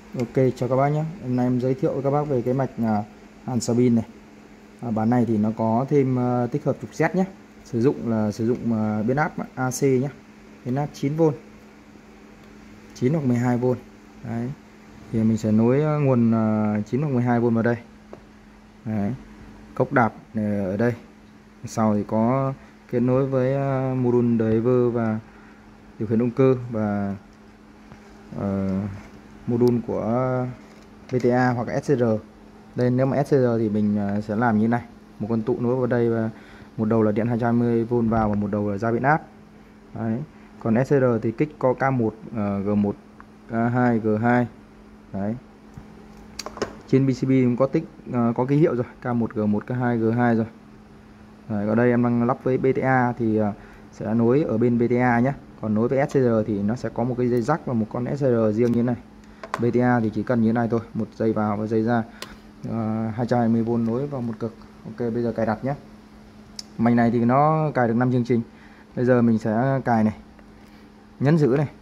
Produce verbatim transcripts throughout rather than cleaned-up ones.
Ok, chào các bác nhé. Hôm nay em giới thiệu với các bác về cái mạch à, hàn xà bin này. À, bản này thì nó có thêm à, tích hợp trục Z nhé. Sử dụng là sử dụng à, biến áp a xê nhé. Biến áp chín vôn, chín hoặc mười hai vôn. Đấy. Thì mình sẽ nối à, nguồn à, chín hoặc mười hai vôn vào đây. Đấy. Cốc đạp ở đây. Sau thì có kết nối với uh, module driver và điều khiển động cơ và uh, module của bê tê a hoặc ét xê rờ. Đây nếu mà ét xê rờ thì mình uh, sẽ làm như này, một con tụ nối vào đây và một đầu là điện hai trăm hai mươi vôn vào và một đầu là ra biến áp. Đấy. Còn ét xê rờ thì kích có K một, uh, G một, K hai, G hai. Đấy. Trên pê xê bê cũng có tích uh, có ký hiệu rồi, K một, G một, K hai, G hai rồi. Đấy, ở đây em đang lắp với bê tê a thì uh, sẽ nối ở bên bê tê a nhé. Còn nối với ét xê rờ thì nó sẽ có một cái dây jack và một con ét xê rờ riêng như thế này. bê tê a thì chỉ cần như thế này thôi, một dây vào và dây ra, uh, hai trăm hai mươi vôn nối vào một cực. Ok, bây giờ cài đặt nhé. Mạch này thì nó cài được năm chương trình. Bây giờ mình sẽ cài này, nhấn giữ này.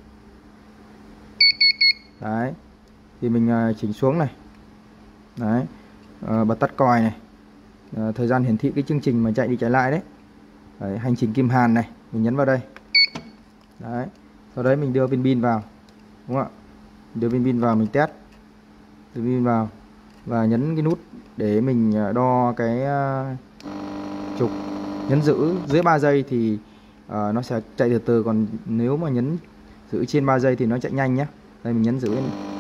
Đấy, thì mình uh, chỉnh xuống này. Đấy, uh, bật tắt còi này. Uh, thời gian hiển thị cái chương trình mà chạy đi chạy lại đấy. Đấy, hành trình kim hàn này, mình nhấn vào đây. Đấy, sau đấy mình đưa viên pin vào, đúng không ạ? Đưa viên pin vào mình test, đưa pin vào và nhấn cái nút để mình đo cái uh, trục. Nhấn giữ dưới ba giây thì uh, nó sẽ chạy từ từ, còn nếu mà nhấn giữ trên ba giây thì nó chạy nhanh nhé. Đây mình nhấn giữ.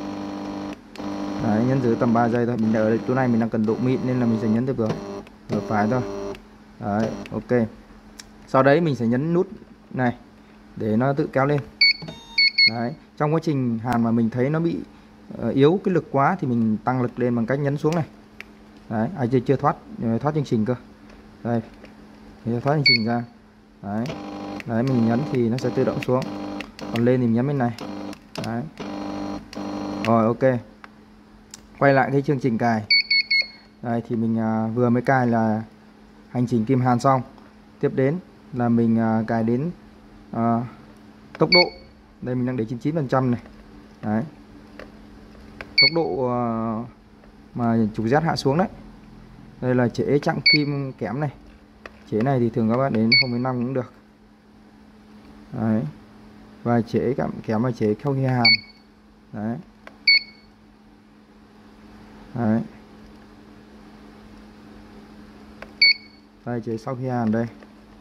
Đấy, nhấn giữ tầm ba giây thôi. Mình ở chỗ này mình đang cần độ mịn nên là mình sẽ nhấn từ vừa vừa phải thôi. Đấy, ok. Sau đấy mình sẽ nhấn nút này để nó tự kéo lên. Đấy, trong quá trình hàn mà mình thấy nó bị uh, yếu cái lực quá thì mình tăng lực lên bằng cách nhấn xuống này. Đấy, à, chưa, chưa thoát thoát chương trình cơ. Đây, mình thoát chương trình ra. Đấy, đấy mình nhấn thì nó sẽ tự động xuống. Còn lên thì mình nhấn bên này. Đấy. Rồi, ok. Quay lại cái chương trình cài. Đây thì mình uh, vừa mới cài là hành trình kim hàn xong. Tiếp đến là mình uh, cài đến uh, tốc độ. Đây mình đang để chín mươi chín phần trăm này. Đấy. Tốc độ uh, mà trục Z hạ xuống đấy. Đây là chế chặng kim kẽm này. Chế này thì thường các bạn đến không phẩy năm cũng được. Đấy. Và chế cảm kẽm và chế sau khi hàn. Đấy. Đấy. Đây chế sau khi hàn đây.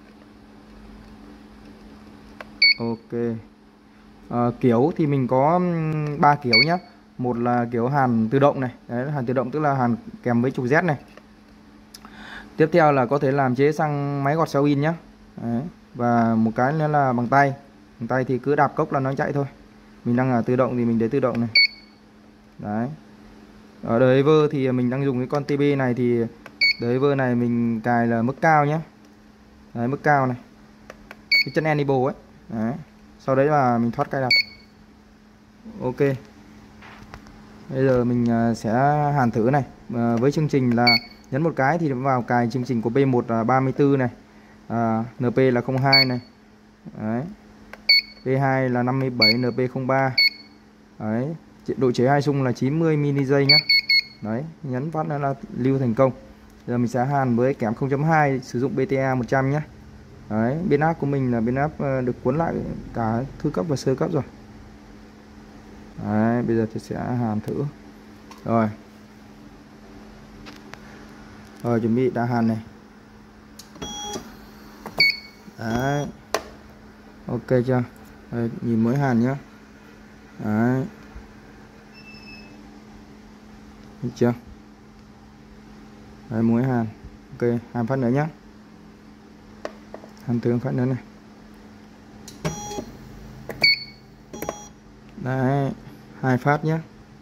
Ok. À, kiểu thì mình có ba kiểu nhé. Một là kiểu hàn tự động này. Đấy, hàn tự động tức là hàn kèm với trục Z này. Tiếp theo là có thể làm chế sang máy gọt sao in nhé. Đấy. Và một cái nữa là bằng tay. Bằng tay thì cứ đạp cốc là nó chạy thôi. Mình đang là tự động thì mình để tự động này. Đấy. Ở driver thì mình đang dùng cái con tê bê này thì driver này mình cài là mức cao nhé. Đấy, mức cao này. Cái chân enable ấy. Đấy. Sau đấy là mình thoát cài đặt. Ok. Bây giờ mình sẽ hàn thử này. À, với chương trình là nhấn một cái thì vào cài chương trình của P một là ba mươi tư này. À, en pê là không hai này. Đấy. P hai là năm mươi bảy, en pê không ba. Đấy. Độ chế hai xung là chín mươi mi li giây nhá. Đấy, nhấn phát là lưu thành công. Giờ mình sẽ hàn với kẽm không chấm hai sử dụng bê tê a một trăm nhé. Đấy, biến áp của mình là biến áp được cuốn lại cả thứ cấp và sơ cấp rồi. Đấy, bây giờ tôi sẽ hàn thử. Rồi. Rồi chuẩn bị đã hàn này. Đấy. Ok chưa? Đây, nhìn mới hàn nhá. Đấy. Được chưa? Đấy, muối hàn. Ok, hàn phát nữa nhá. Hàn thử phát nữa này. Đấy, hai phát nhé.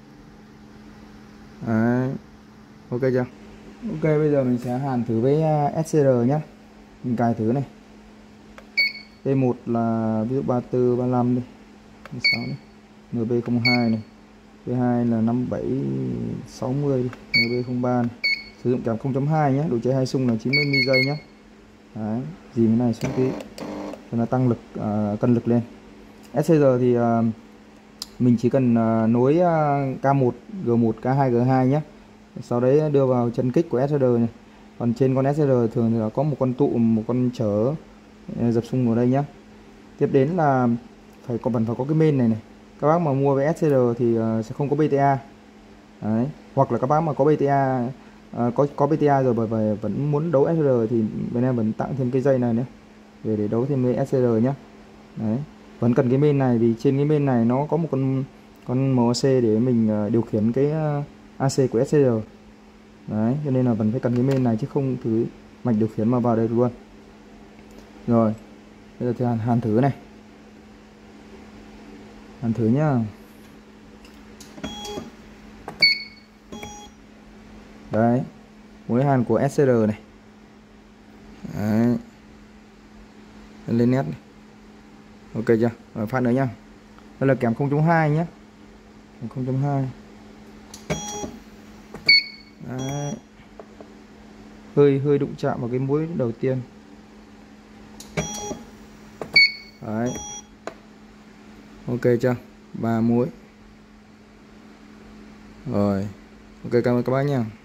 Đấy. Ok chưa? Ok, bây giờ mình sẽ hàn thử với ét xê rờ nhé. Mình cài thử này. P một là ví dụ ba mươi tư, ba mươi lăm đi. ba mươi sáu này. en pê không hai này. P hai là năm mươi bảy, sáu mươi đi. en pê không ba này. Sử dụng kẽm không chấm hai nhé. Độ chế hai xung là chín mươi mi li giây nhé. Đấy, dìm cái này xuống tí cho nó tăng lực, uh, cân lực lên. ét xê rờ thì uh, mình chỉ cần uh, nối uh, K một G một K hai G hai nhé, sau đấy đưa vào chân kích của ét rờ này. Còn trên con ét rờ thường thì là có một con tụ, một con chở dập xung ở đây nhé. Tiếp đến là phải có vẫn phải có cái main này này. Các bác mà mua với ét rờ thì uh, sẽ không có bê tê a. Đấy. Hoặc là các bác mà có bê tê a uh, có có bê tê a rồi bởi vì vẫn muốn đấu ét rờ thì bên em vẫn tặng thêm cái dây này nữa để để đấu thêm với ét rờ nhé. Đấy. Vẫn cần cái main này vì trên cái main này nó có một con con em xê để mình uh, điều khiển cái uh, a xê của ét rờ. Đấy, cho nên là vẫn phải cần cái main này chứ không thử mạch điều khiển mà vào đây luôn. Rồi, bây giờ thì hàn, hàn thử này. Hàn thử nhá. Đấy, mối hàn của ét rờ này. Đấy. Lên nét này. Ok chưa? Rồi phát nữa nhá. Đây là kèm không chấm hai nhé. không chấm hai. Đấy. Hơi hơi đụng chạm vào cái mũi đầu tiên. Đấy. Ok chưa? Ba mũi. Rồi. Ok, cảm ơn các bác nha.